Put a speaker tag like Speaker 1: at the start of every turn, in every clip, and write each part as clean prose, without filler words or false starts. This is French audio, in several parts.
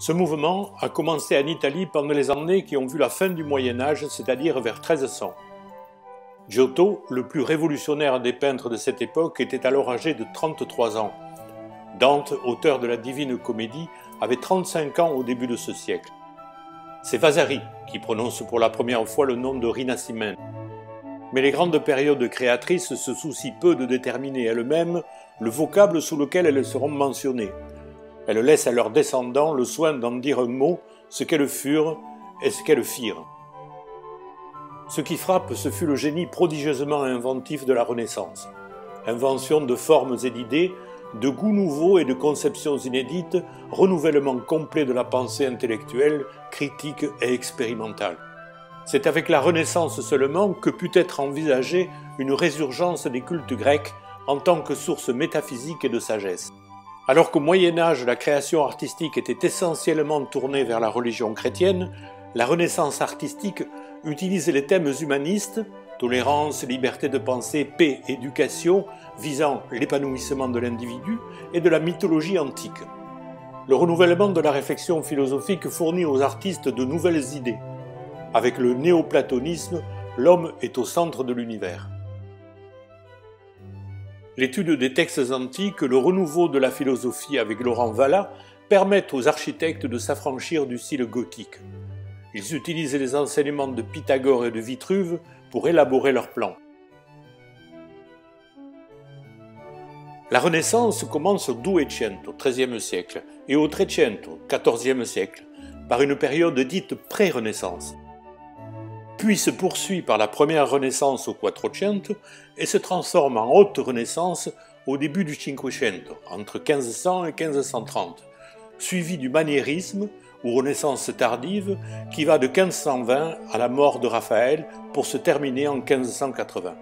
Speaker 1: Ce mouvement a commencé en Italie pendant les années qui ont vu la fin du Moyen Âge, c'est-à-dire vers 1300. Giotto, le plus révolutionnaire des peintres de cette époque, était alors âgé de 33 ans. Dante, auteur de la Divine Comédie, avait 35 ans au début de ce siècle. C'est Vasari qui prononce pour la première fois le nom de Rinascimento. Mais les grandes périodes créatrices se soucient peu de déterminer elles-mêmes le vocable sous lequel elles seront mentionnées. Elles laissent à leurs descendants le soin d'en dire un mot, ce qu'elles furent et ce qu'elles firent. Ce qui frappe, ce fut le génie prodigieusement inventif de la Renaissance. Invention de formes et d'idées, de goûts nouveaux et de conceptions inédites, renouvellement complet de la pensée intellectuelle, critique et expérimentale. C'est avec la Renaissance seulement que put être envisagée une résurgence des cultes grecs en tant que source métaphysique et de sagesse. Alors qu'au Moyen Âge, la création artistique était essentiellement tournée vers la religion chrétienne, la Renaissance artistique utilise les thèmes humanistes, tolérance, liberté de pensée, paix, éducation, visant l'épanouissement de l'individu, et de la mythologie antique. Le renouvellement de la réflexion philosophique fournit aux artistes de nouvelles idées. Avec le néoplatonisme, l'homme est au centre de l'univers. L'étude des textes antiques, le renouveau de la philosophie avec Laurent Valla permettent aux architectes de s'affranchir du style gothique. Ils utilisent les enseignements de Pythagore et de Vitruve pour élaborer leurs plans. La Renaissance commence au Duecento, XIIIe siècle, et au Trecento, XIVe siècle, par une période dite pré-Renaissance. Puis se poursuit par la première Renaissance au Quattrocento et se transforme en haute Renaissance au début du Cinquecento, entre 1500 et 1530, suivi du maniérisme ou Renaissance tardive qui va de 1520 à la mort de Raphaël pour se terminer en 1580.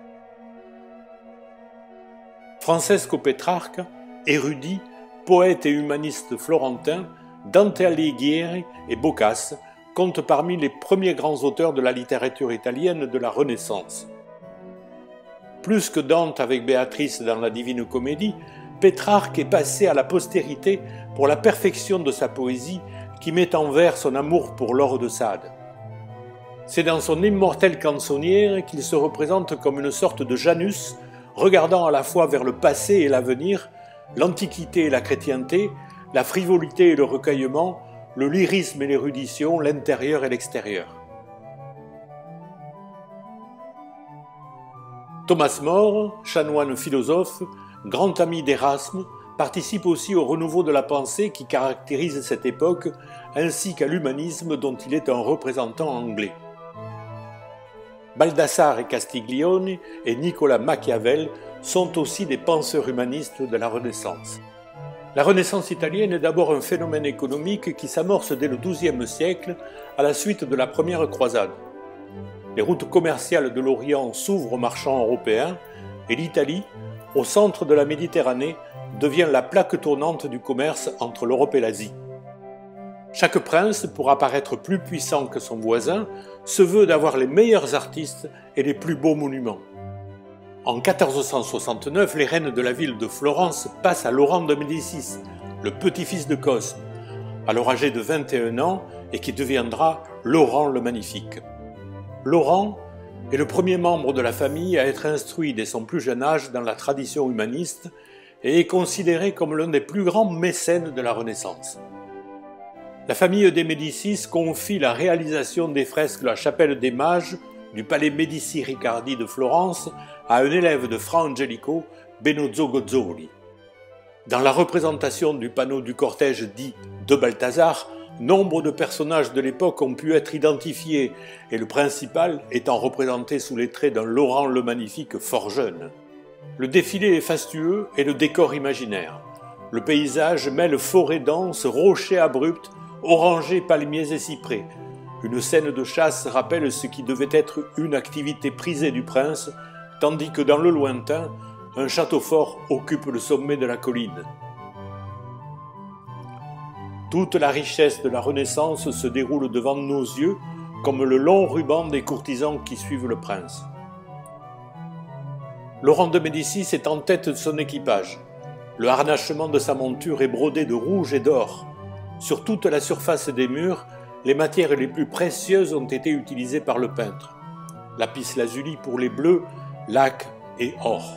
Speaker 1: Francesco Petrarca, érudit, poète et humaniste florentin, Dante Alighieri et Boccace comptent parmi les premiers grands auteurs de la littérature italienne de la Renaissance. Plus que Dante avec Béatrice dans la Divine Comédie, Pétrarque est passé à la postérité pour la perfection de sa poésie qui met en vers son amour pour Laure de Sade. C'est dans son Immortelle Canzoniere qu'il se représente comme une sorte de Janus, regardant à la fois vers le passé et l'avenir, l'antiquité et la chrétienté, la frivolité et le recueillement, le lyrisme et l'érudition, l'intérieur et l'extérieur. Thomas More, chanoine philosophe, grand ami d'Erasme, participe aussi au renouveau de la pensée qui caractérise cette époque, ainsi qu'à l'humanisme dont il est un représentant anglais. Baldassare et Castiglione et Nicolas Machiavel sont aussi des penseurs humanistes de la Renaissance. La Renaissance italienne est d'abord un phénomène économique qui s'amorce dès le XIIe siècle à la suite de la première croisade. Les routes commerciales de l'Orient s'ouvrent aux marchands européens et l'Italie, au centre de la Méditerranée, devient la plaque tournante du commerce entre l'Europe et l'Asie. Chaque prince, pour apparaître plus puissant que son voisin, se veut d'avoir les meilleurs artistes et les plus beaux monuments. En 1469, les reines de la ville de Florence passent à Laurent de Médicis, le petit-fils de Cosme, alors âgé de 21 ans et qui deviendra Laurent le Magnifique. Laurent est le premier membre de la famille à être instruit dès son plus jeune âge dans la tradition humaniste et est considéré comme l'un des plus grands mécènes de la Renaissance. La famille des Médicis confie la réalisation des fresques de la chapelle des Mages du palais Médicis-Riccardi de Florence à un élève de Fra Angelico, Benozzo Gozzoli. Dans la représentation du panneau du cortège dit de Balthazar, nombre de personnages de l'époque ont pu être identifiés et le principal étant représenté sous les traits d'un Laurent le Magnifique fort jeune. Le défilé est fastueux et le décor imaginaire. Le paysage mêle forêts denses, rochers abrupts, orangers, palmiers et cyprès. Une scène de chasse rappelle ce qui devait être une activité prisée du prince, tandis que dans le lointain, un château fort occupe le sommet de la colline. Toute la richesse de la Renaissance se déroule devant nos yeux, comme le long ruban des courtisans qui suivent le prince. Laurent de Médicis est en tête de son équipage. Le harnachement de sa monture est brodé de rouge et d'or. Sur toute la surface des murs, les matières les plus précieuses ont été utilisées par le peintre. Lapis lazuli pour les bleus, lac et or.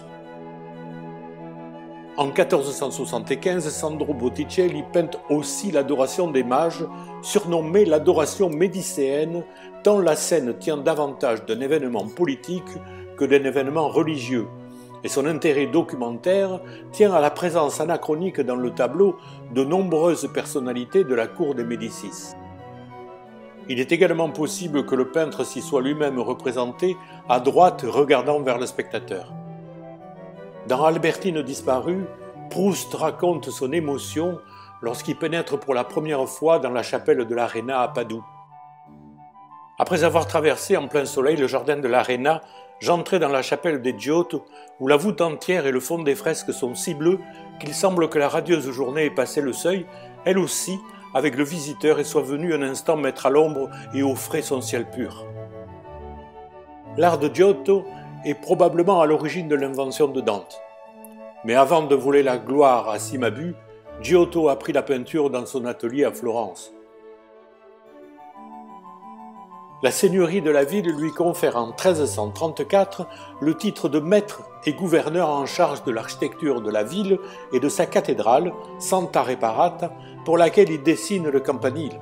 Speaker 1: En 1475, Sandro Botticelli peint aussi l'Adoration des mages, surnommée l'Adoration médicéenne, tant la scène tient davantage d'un événement politique que d'un événement religieux, et son intérêt documentaire tient à la présence anachronique dans le tableau de nombreuses personnalités de la cour des Médicis. Il est également possible que le peintre s'y soit lui-même représenté à droite regardant vers le spectateur. Dans Albertine disparue, Proust raconte son émotion lorsqu'il pénètre pour la première fois dans la chapelle de l'Arena à Padoue. Après avoir traversé en plein soleil le jardin de l'Arena, j'entrai dans la chapelle des Giotto, où la voûte entière et le fond des fresques sont si bleus qu'il semble que la radieuse journée ait passé le seuil, elle aussi, avec le visiteur, et soit venue un instant mettre à l'ombre et au frais son ciel pur. L'art de Giotto est probablement à l'origine de l'invention de Dante. Mais avant de voler la gloire à Cimabue, Giotto a pris la peinture dans son atelier à Florence. La seigneurie de la ville lui confère en 1334 le titre de maître et gouverneur en charge de l'architecture de la ville et de sa cathédrale, Santa Reparata, pour laquelle il dessine le campanile.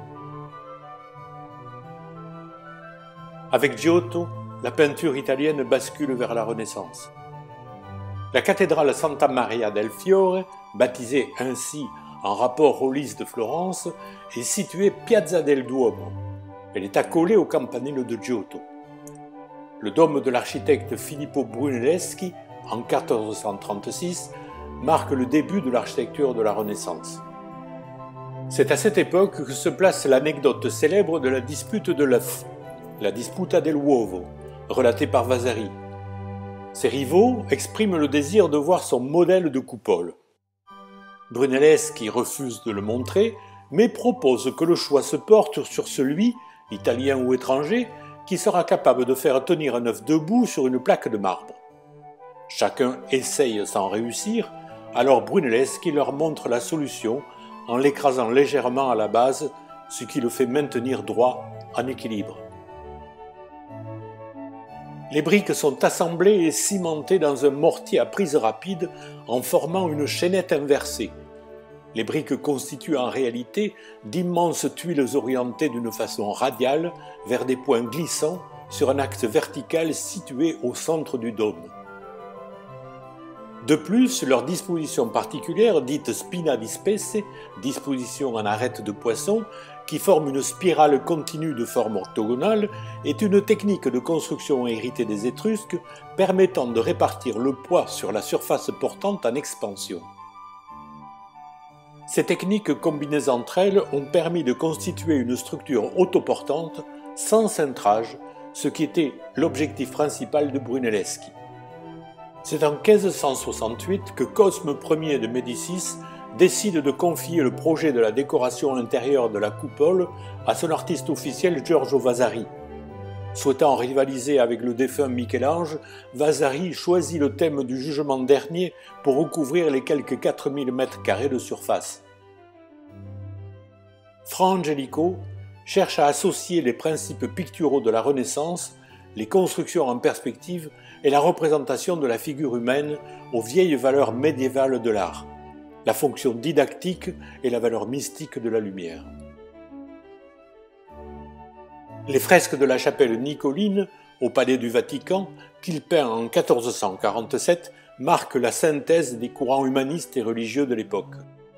Speaker 1: Avec Giotto, la peinture italienne bascule vers la Renaissance. La cathédrale Santa Maria del Fiore, baptisée ainsi en rapport aux lys de Florence, est située Piazza del Duomo. Elle est accolée au campanile de Giotto. Le dôme de l'architecte Filippo Brunelleschi, en 1436, marque le début de l'architecture de la Renaissance. C'est à cette époque que se place l'anecdote célèbre de la dispute de l'œuf, la disputa dell'uovo, relatée par Vasari. Ses rivaux expriment le désir de voir son modèle de coupole. Brunelleschi refuse de le montrer, mais propose que le choix se porte sur celui, italien ou étranger, qui sera capable de faire tenir un œuf debout sur une plaque de marbre. Chacun essaye sans réussir, alors Brunelleschi leur montre la solution en l'écrasant légèrement à la base, ce qui le fait maintenir droit, en équilibre. Les briques sont assemblées et cimentées dans un mortier à prise rapide en formant une chaînette inversée. Les briques constituent en réalité d'immenses tuiles orientées d'une façon radiale vers des points glissants sur un axe vertical situé au centre du dôme. De plus, leur disposition particulière, dite spina di spesse, disposition en arête de poisson, qui forme une spirale continue de forme octogonale, est une technique de construction héritée des Étrusques permettant de répartir le poids sur la surface portante en expansion. Ces techniques combinées entre elles ont permis de constituer une structure autoportante sans cintrage, ce qui était l'objectif principal de Brunelleschi. C'est en 1568 que Cosme Ier de Médicis décide de confier le projet de la décoration intérieure de la coupole à son artiste officiel Giorgio Vasari. Souhaitant rivaliser avec le défunt Michel-Ange, Vasari choisit le thème du jugement dernier pour recouvrir les quelques 4000 m² de surface. Fra Angelico cherche à associer les principes picturaux de la Renaissance, les constructions en perspective et la représentation de la figure humaine aux vieilles valeurs médiévales de l'art, la fonction didactique et la valeur mystique de la lumière. Les fresques de la chapelle Nicoline, au palais du Vatican, qu'il peint en 1447, marquent la synthèse des courants humanistes et religieux de l'époque.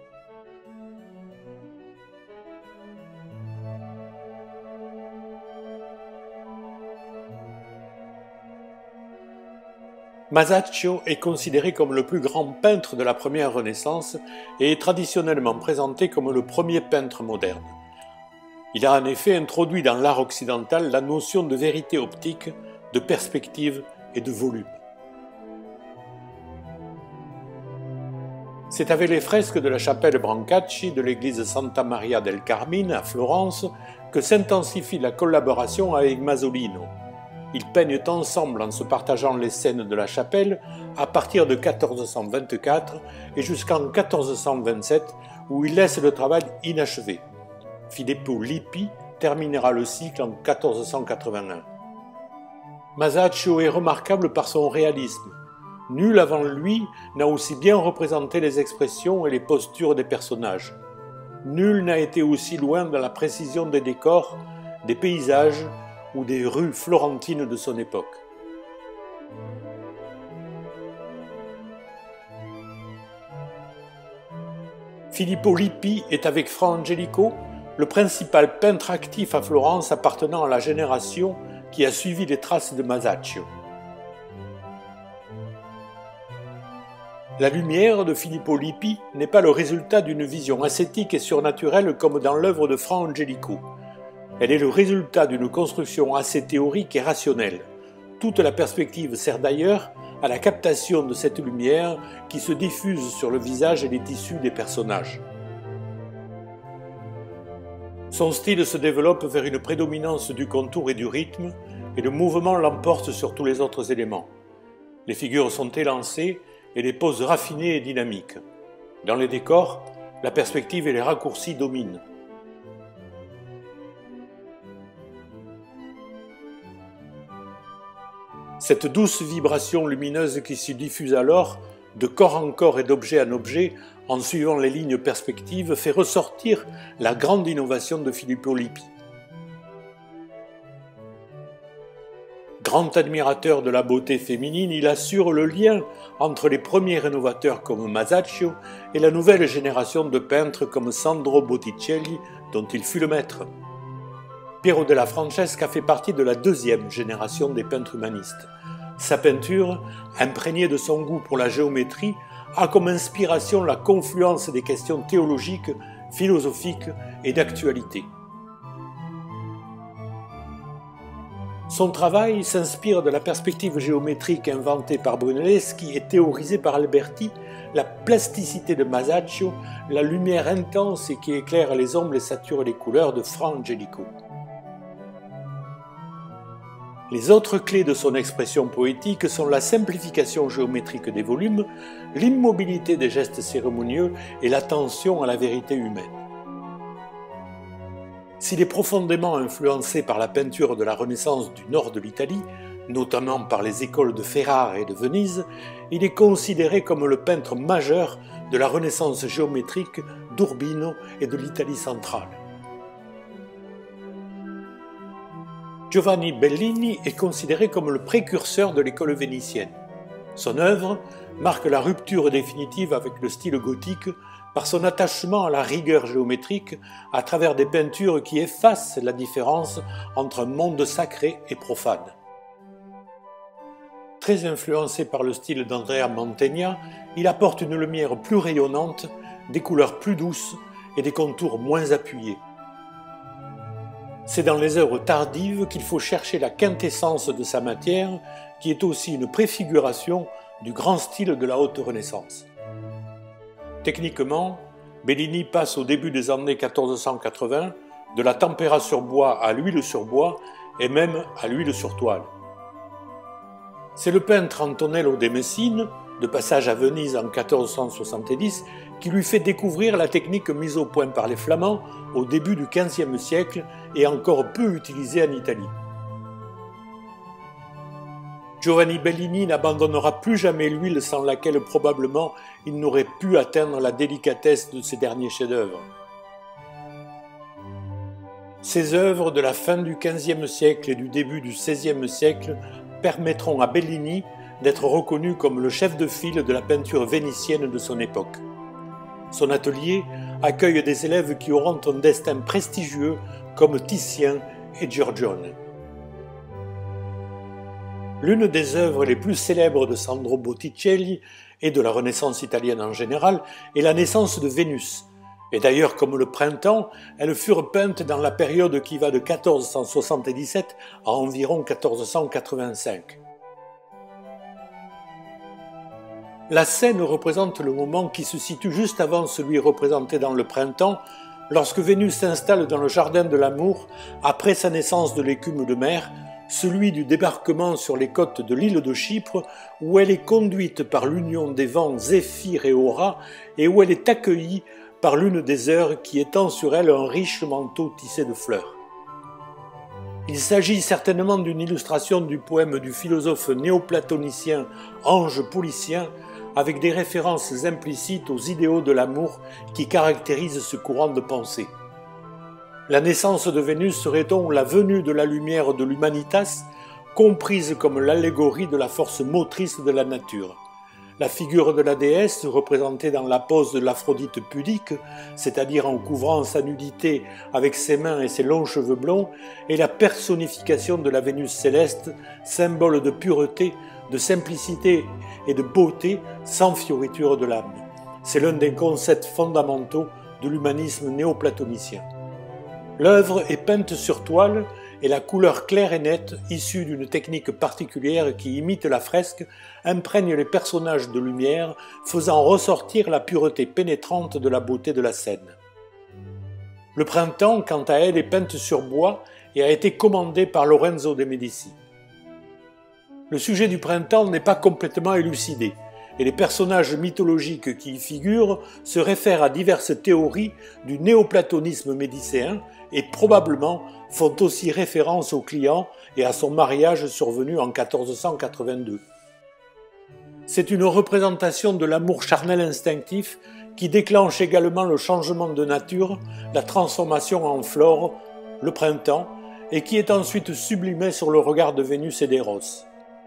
Speaker 1: Masaccio est considéré comme le plus grand peintre de la première Renaissance et est traditionnellement présenté comme le premier peintre moderne. Il a en effet introduit dans l'art occidental la notion de vérité optique, de perspective et de volume. C'est avec les fresques de la chapelle Brancacci de l'église Santa Maria del Carmine à Florence que s'intensifie la collaboration avec Masolino. Ils peignent ensemble en se partageant les scènes de la chapelle à partir de 1424 et jusqu'en 1427 où ils laissent le travail inachevé. Filippo Lippi, terminera le cycle en 1481. Masaccio est remarquable par son réalisme. Nul avant lui n'a aussi bien représenté les expressions et les postures des personnages. Nul n'a été aussi loin dans la précision des décors, des paysages ou des rues florentines de son époque. Filippo Lippi est avec Fra Angelico le principal peintre actif à Florence appartenant à la génération qui a suivi les traces de Masaccio. La lumière de Filippo Lippi n'est pas le résultat d'une vision ascétique et surnaturelle comme dans l'œuvre de Fra Angelico. Elle est le résultat d'une construction assez théorique et rationnelle. Toute la perspective sert d'ailleurs à la captation de cette lumière qui se diffuse sur le visage et les tissus des personnages. Son style se développe vers une prédominance du contour et du rythme, et le mouvement l'emporte sur tous les autres éléments. Les figures sont élancées et les poses raffinées et dynamiques. Dans les décors, la perspective et les raccourcis dominent. Cette douce vibration lumineuse qui se diffuse alors, de corps en corps et d'objet en objet, en suivant les lignes perspectives, fait ressortir la grande innovation de Filippo Lippi. Grand admirateur de la beauté féminine, il assure le lien entre les premiers rénovateurs comme Masaccio et la nouvelle génération de peintres comme Sandro Botticelli, dont il fut le maître. Piero della Francesca fait partie de la deuxième génération des peintres humanistes. Sa peinture, imprégnée de son goût pour la géométrie, a comme inspiration la confluence des questions théologiques, philosophiques et d'actualité. Son travail s'inspire de la perspective géométrique inventée par Brunelleschi et théorisée par Alberti, la plasticité de Masaccio, la lumière intense et qui éclaire les ombres et sature les couleurs de Fra Angelico. Les autres clés de son expression poétique sont la simplification géométrique des volumes, l'immobilité des gestes cérémonieux et l'attention à la vérité humaine. S'il est profondément influencé par la peinture de la Renaissance du nord de l'Italie, notamment par les écoles de Ferrare et de Venise, il est considéré comme le peintre majeur de la Renaissance géométrique d'Urbino et de l'Italie centrale. Giovanni Bellini est considéré comme le précurseur de l'école vénitienne. Son œuvre marque la rupture définitive avec le style gothique par son attachement à la rigueur géométrique à travers des peintures qui effacent la différence entre un monde sacré et profane. Très influencé par le style d'Andrea Mantegna, il apporte une lumière plus rayonnante, des couleurs plus douces et des contours moins appuyés. C'est dans les œuvres tardives qu'il faut chercher la quintessence de sa matière, qui est aussi une préfiguration du grand style de la haute Renaissance. Techniquement, Bellini passe au début des années 1480 de la tempéra sur bois à l'huile sur bois et même à l'huile sur toile. C'est le peintre Antonello de Messine, de passage à Venise en 1470, qui lui fait découvrir la technique mise au point par les Flamands au début du XVe siècle et encore peu utilisée en Italie. Giovanni Bellini n'abandonnera plus jamais l'huile sans laquelle probablement il n'aurait pu atteindre la délicatesse de ses derniers chefs-d'œuvre. Ces œuvres de la fin du XVe siècle et du début du XVIe siècle permettront à Bellini d'être reconnu comme le chef de file de la peinture vénitienne de son époque. Son atelier accueille des élèves qui auront un destin prestigieux comme Titien et Giorgione. L'une des œuvres les plus célèbres de Sandro Botticelli et de la Renaissance italienne en général est la naissance de Vénus. Et d'ailleurs, comme le printemps, elles furent peintes dans la période qui va de 1477 à environ 1485. La scène représente le moment qui se situe juste avant celui représenté dans le printemps, lorsque Vénus s'installe dans le jardin de l'amour après sa naissance de l'écume de mer, celui du débarquement sur les côtes de l'île de Chypre, où elle est conduite par l'union des vents Zéphyr et Aura et où elle est accueillie par l'une des heures qui étend sur elle un riche manteau tissé de fleurs. Il s'agit certainement d'une illustration du poème du philosophe néoplatonicien Ange Policien, avec des références implicites aux idéaux de l'amour qui caractérisent ce courant de pensée. La naissance de Vénus serait donc la venue de la lumière de l'humanitas, comprise comme l'allégorie de la force motrice de la nature. La figure de la déesse, représentée dans la pose de l'Aphrodite pudique, c'est-à-dire en couvrant sa nudité avec ses mains et ses longs cheveux blonds, est la personnification de la Vénus céleste, symbole de pureté, de simplicité et de beauté sans fioriture de l'âme. C'est l'un des concepts fondamentaux de l'humanisme néoplatonicien. L'œuvre est peinte sur toile et la couleur claire et nette, issue d'une technique particulière qui imite la fresque, imprègne les personnages de lumière, faisant ressortir la pureté pénétrante de la beauté de la scène. Le printemps, quant à elle, est peinte sur bois et a été commandé par Lorenzo de Medici. Le sujet du printemps n'est pas complètement élucidé, et les personnages mythologiques qui y figurent se réfèrent à diverses théories du néoplatonisme médicéen et probablement font aussi référence au client et à son mariage survenu en 1482. C'est une représentation de l'amour charnel instinctif qui déclenche également le changement de nature, la transformation en flore, le printemps, et qui est ensuite sublimée sur le regard de Vénus et d'Eros.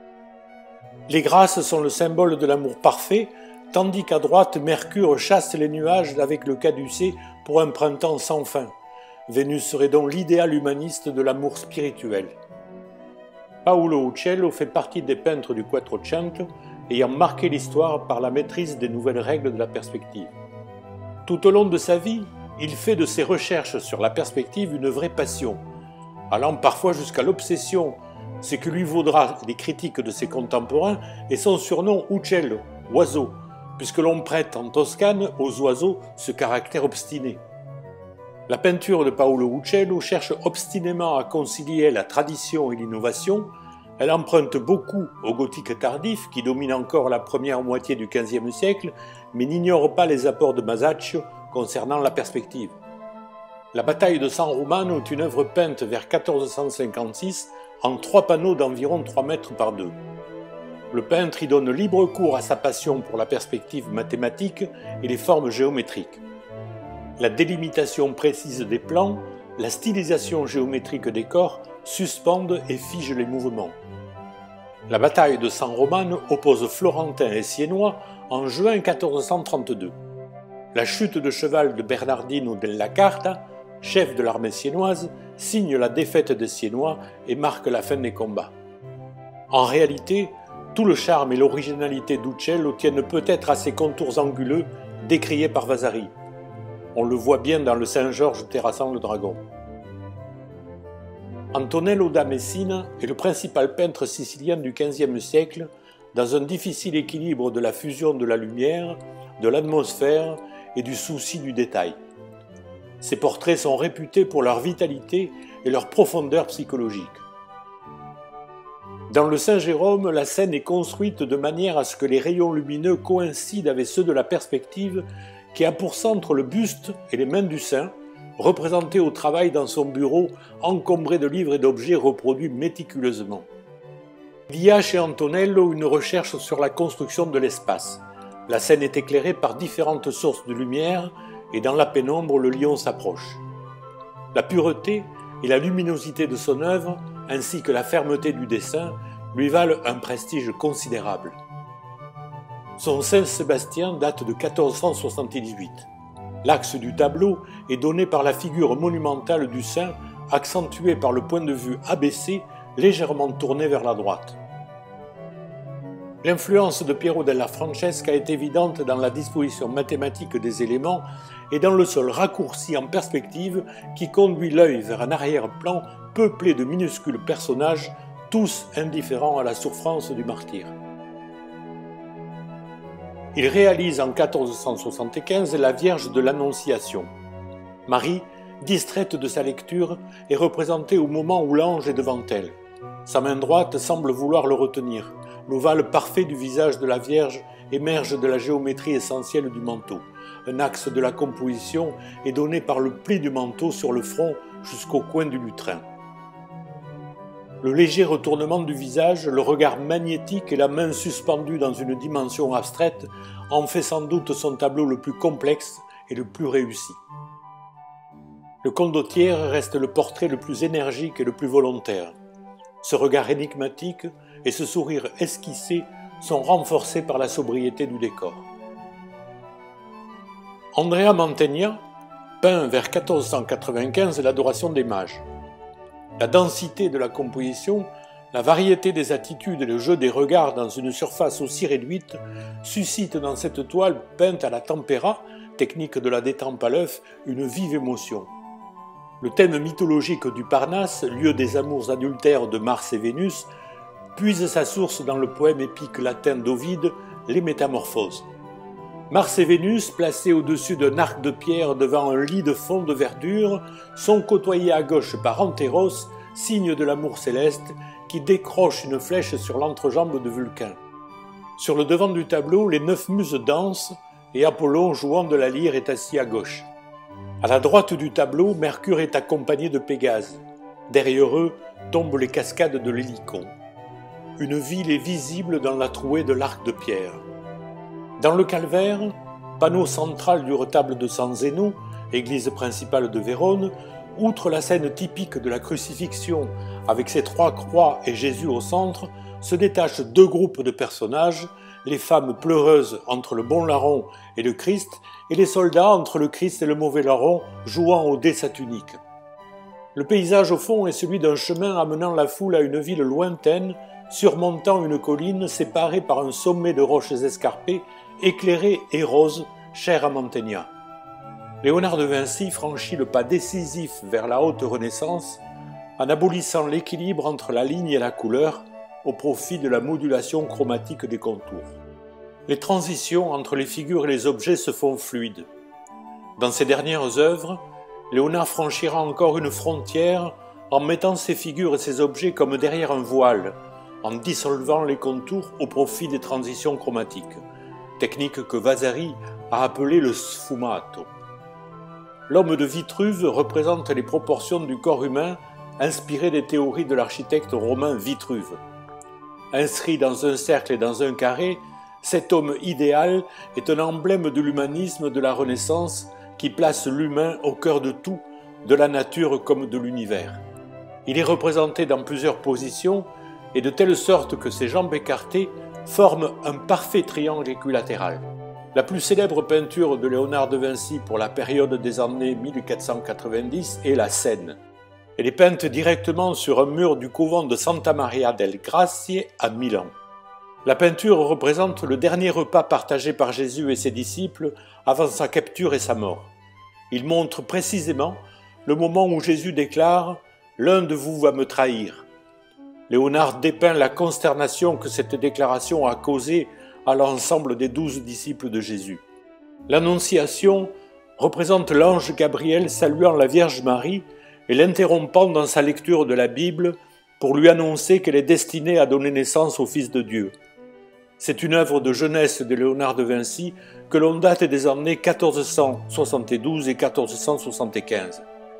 Speaker 1: Les grâces sont le symbole de l'amour parfait, tandis qu'à droite, Mercure chasse les nuages avec le caducée pour un printemps sans fin. Vénus serait donc l'idéal humaniste de l'amour spirituel. Paolo Uccello fait partie des peintres du Quattrocento, ayant marqué l'histoire par la maîtrise des nouvelles règles de la perspective. Tout au long de sa vie, il fait de ses recherches sur la perspective une vraie passion, allant parfois jusqu'à l'obsession, ce qui lui vaudra des critiques de ses contemporains et son surnom Uccello, oiseau, puisque l'on prête en Toscane aux oiseaux ce caractère obstiné. La peinture de Paolo Uccello cherche obstinément à concilier la tradition et l'innovation. Elle emprunte beaucoup au gothique tardif qui domine encore la première moitié du XVe siècle, mais n'ignore pas les apports de Masaccio concernant la perspective. La bataille de San Romano est une œuvre peinte vers 1456 en 3 panneaux d'environ 3 mètres par 2. Le peintre y donne libre cours à sa passion pour la perspective mathématique et les formes géométriques. La délimitation précise des plans, la stylisation géométrique des corps suspendent et figent les mouvements. La bataille de San Romano oppose Florentins et Siennois en juin 1432. La chute de cheval de Bernardino della Carta, chef de l'armée siennoise, signe la défaite des Siennois et marque la fin des combats. En réalité, tout le charme et l'originalité d'Uccello tiennent peut-être à ses contours anguleux décriés par Vasari. On le voit bien dans le Saint-Georges terrassant le dragon. Antonello da Messina est le principal peintre sicilien du XVe siècle, dans un difficile équilibre de la fusion de la lumière, de l'atmosphère et du souci du détail. Ses portraits sont réputés pour leur vitalité et leur profondeur psychologique. Dans le Saint-Jérôme, la scène est construite de manière à ce que les rayons lumineux coïncident avec ceux de la perspective qui a pour centre le buste et les mains du saint, représentés au travail dans son bureau encombré de livres et d'objets reproduits méticuleusement. Il y a chez Antonello une recherche sur la construction de l'espace. La scène est éclairée par différentes sources de lumière et dans la pénombre, le lion s'approche. La pureté et la luminosité de son œuvre, ainsi que la fermeté du dessin, lui valent un prestige considérable. Son Saint-Sébastien date de 1478. L'axe du tableau est donné par la figure monumentale du saint, accentuée par le point de vue abaissé, légèrement tourné vers la droite. L'influence de Piero della Francesca est évidente dans la disposition mathématique des éléments et dans le seul raccourci en perspective qui conduit l'œil vers un arrière-plan peuplé de minuscules personnages, tous indifférents à la souffrance du martyr. Il réalise en 1475 la Vierge de l'Annonciation. Marie, distraite de sa lecture, est représentée au moment où l'ange est devant elle. Sa main droite semble vouloir le retenir. L'ovale parfait du visage de la Vierge émerge de la géométrie essentielle du manteau. un axe de la composition est donné par le pli du manteau sur le front jusqu'au coin du lutrin. Le léger retournement du visage, le regard magnétique et la main suspendue dans une dimension abstraite en fait sans doute son tableau le plus complexe et le plus réussi. Le condottiere reste le portrait le plus énergique et le plus volontaire. Ce regard énigmatique et ce sourire esquissé sont renforcés par la sobriété du décor. Andrea Mantegna peint vers 1495 l'Adoration des mages. La densité de la composition, la variété des attitudes et le jeu des regards dans une surface aussi réduite suscitent dans cette toile peinte à la tempéra, technique de la détrempe à l'œuf, une vive émotion. Le thème mythologique du Parnasse, lieu des amours adultères de Mars et Vénus, puise sa source dans le poème épique latin d'Ovide, Les Métamorphoses. Mars et Vénus, placés au-dessus d'un arc de pierre devant un lit de fond de verdure, sont côtoyés à gauche par Antéros, signe de l'amour céleste, qui décroche une flèche sur l'entrejambe de Vulcain. Sur le devant du tableau, les 9 muses dansent et Apollon, jouant de la lyre, est assis à gauche. À la droite du tableau, Mercure est accompagné de Pégase. Derrière eux tombent les cascades de l'Hélicon. Une ville est visible dans la trouée de l'arc de pierre. Dans le calvaire, panneau central du retable de San Zeno, église principale de Vérone, outre la scène typique de la crucifixion avec ses 3 croix et Jésus au centre, se détachent 2 groupes de personnages, les femmes pleureuses entre le bon larron et le Christ, et les soldats entre le Christ et le mauvais larron jouant au dé satunique. Le paysage au fond est celui d'un chemin amenant la foule à une ville lointaine, surmontant une colline séparée par un sommet de roches escarpées, éclairée et rose, chère à Mantegna. Léonard de Vinci franchit le pas décisif vers la haute Renaissance en abolissant l'équilibre entre la ligne et la couleur au profit de la modulation chromatique des contours. Les transitions entre les figures et les objets se font fluides. Dans ses dernières œuvres, Léonard franchira encore une frontière en mettant ses figures et ses objets comme derrière un voile, en dissolvant les contours au profit des transitions chromatiques, technique que Vasari a appelée le sfumato. L'homme de Vitruve représente les proportions du corps humain inspirées des théories de l'architecte romain Vitruve. Inscrit dans un cercle et dans un carré, cet homme idéal est un emblème de l'humanisme de la Renaissance qui place l'humain au cœur de tout, de la nature comme de l'univers. Il est représenté dans plusieurs positions et de telle sorte que ses jambes écartées forment un parfait triangle équilatéral. La plus célèbre peinture de Léonard de Vinci pour la période des années 1490 est la Scène. Elle est peinte directement sur un mur du couvent de Santa Maria del Grazie à Milan. La peinture représente le dernier repas partagé par Jésus et ses disciples avant sa capture et sa mort. Il montre précisément le moment où Jésus déclare « L'un de vous va me trahir ». Léonard dépeint la consternation que cette déclaration a causée à l'ensemble des 12 disciples de Jésus. L'Annonciation représente l'ange Gabriel saluant la Vierge Marie et l'interrompant dans sa lecture de la Bible pour lui annoncer qu'elle est destinée à donner naissance au Fils de Dieu. C'est une œuvre de jeunesse de Léonard de Vinci que l'on date des années 1472 et 1475.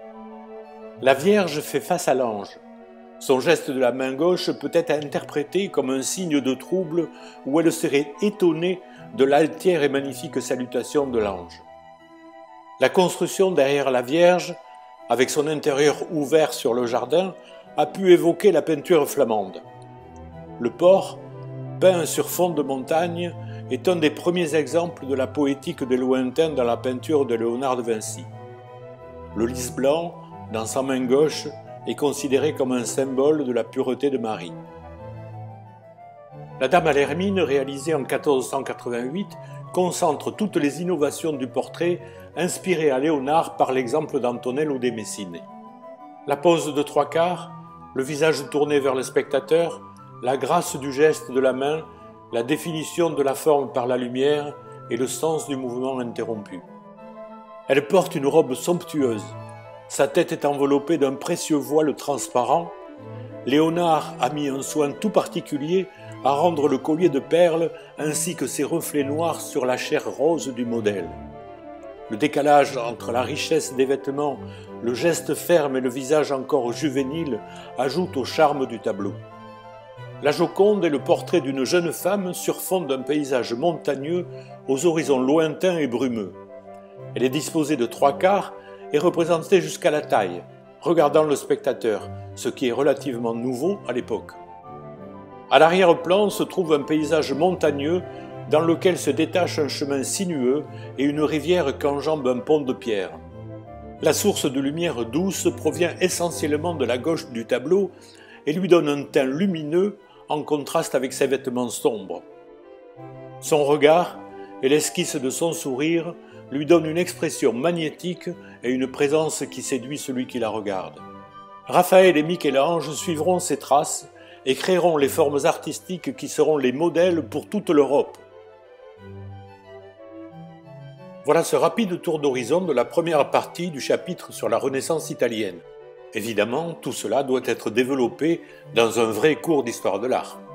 Speaker 1: La Vierge fait face à l'ange. Son geste de la main gauche peut être interprété comme un signe de trouble où elle serait étonnée de l'altière et magnifique salutation de l'ange. La construction derrière la Vierge, avec son intérieur ouvert sur le jardin, a pu évoquer la peinture flamande. Le port, peint sur fond de montagne, est un des premiers exemples de la poétique des lointains dans la peinture de Léonard de Vinci. Le lys blanc, dans sa main gauche, est considéré comme un symbole de la pureté de Marie. La Dame à l'Hermine, réalisée en 1488, concentre toutes les innovations du portrait inspirées à Léonard par l'exemple d'Antonello de Messine. La pose de 3/4, le visage tourné vers le spectateur, la grâce du geste de la main, la définition de la forme par la lumière et le sens du mouvement interrompu. Elle porte une robe somptueuse. Sa tête est enveloppée d'un précieux voile transparent. Léonard a mis un soin tout particulier à rendre le collier de perles ainsi que ses reflets noirs sur la chair rose du modèle. Le décalage entre la richesse des vêtements, le geste ferme et le visage encore juvénile ajoutent au charme du tableau. La Joconde est le portrait d'une jeune femme sur fond d'un paysage montagneux aux horizons lointains et brumeux. Elle est disposée de 3/4 et représentée jusqu'à la taille, regardant le spectateur, ce qui est relativement nouveau à l'époque. À l'arrière-plan se trouve un paysage montagneux dans lequel se détache un chemin sinueux et une rivière qu'enjambe un pont de pierre. La source de lumière douce provient essentiellement de la gauche du tableau et lui donne un teint lumineux en contraste avec ses vêtements sombres. Son regard et l'esquisse de son sourire lui donnent une expression magnétique et une présence qui séduit celui qui la regarde. Raphaël et Michel-Ange suivront ses traces et créeront les formes artistiques qui seront les modèles pour toute l'Europe. Voilà ce rapide tour d'horizon de la première partie du chapitre sur la Renaissance italienne. Évidemment, tout cela doit être développé dans un vrai cours d'histoire de l'art.